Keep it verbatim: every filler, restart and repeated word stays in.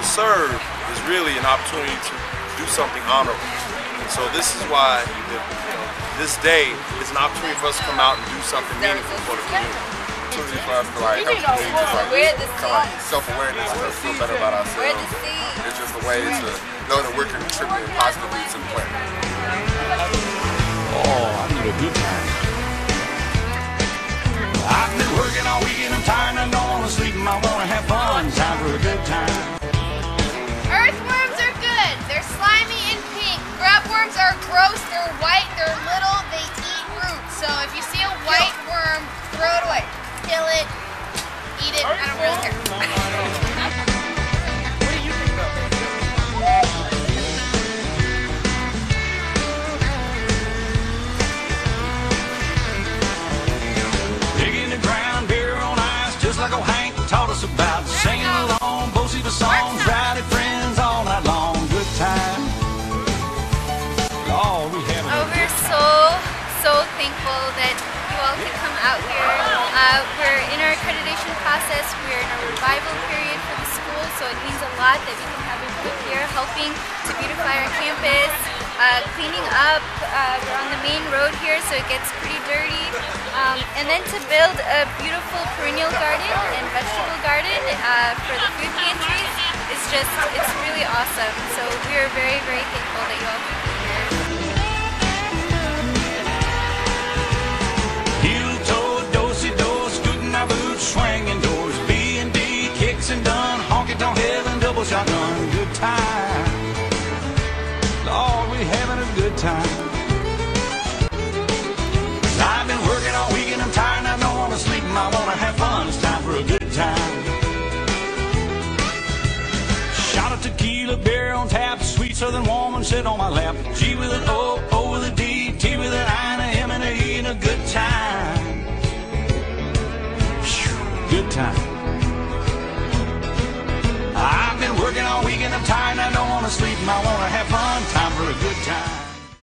to serve is really an opportunity to do something honorable. And so this is why the, you know, this day is an opportunity for us to come out and do something meaningful for the community. Opportunity for us to like help the community, just like, kind of like self-awareness to feel better about ourselves. It's just a way to know that we're contributing positively to the planet. Oh, I need a good time. I've been working all weekend, I'm tired and I don't want to sleep, and I want to have fun. Time for a good time. Earthworms are good. They're slimy and pink. Grubworms are gross. They're white. They're little. They eat roots. So if you see a white worm, throw it away. Kill it. Eat it. I don't really care. What do you think about that? Digging the ground, beer on ice, just like old Hank taught us about. Singing along, both of the songs, rowdy friends all night long. Good time. Oh, we have Oh, we're so, so thankful that you all could come out here. Uh, we're in our accreditation process. We're in a revival period for the school, so it means a lot that we can have everybody here helping to beautify our campus, uh, cleaning up. Uh, we're on the main road here, so it gets pretty dirty. Um, and then to build a beautiful perennial garden and vegetable garden uh, for the food pantries is just, it's really awesome. So we're very, very thankful that you all could be here. Heel-toe, do-si-do, scooting our boots, swinging doors, B and D, kicks and done, honky-tonk heaven, double shotgun, good time. Lord, we having a good time. I've been working all weekend, I'm tired and I don't want to sleep, and I want to have fun. It's time for a good time. Shot of tequila, beer on tap, sweet southern woman sit on my lap. G with an O, O with a D, T with an I, and a M and a E, and a good time. Good time. I've been working all weekend, I'm tired and I don't want to sleep, and I want to have fun. Time for a good